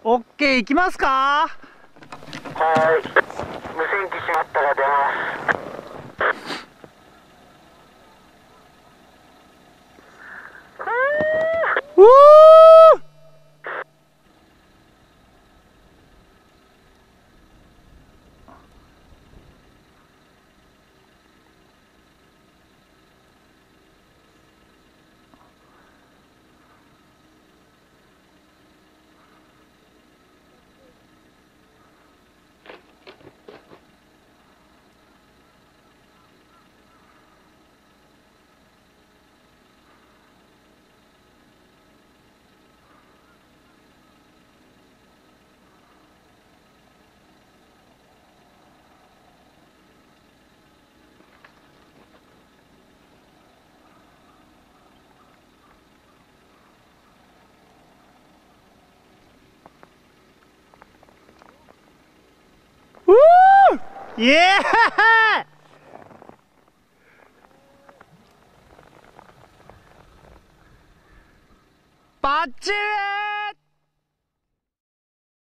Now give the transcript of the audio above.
オッケー、行きますか。 はーい。無線機閉まったら出ます。 うー。イエーイ。バッチリー。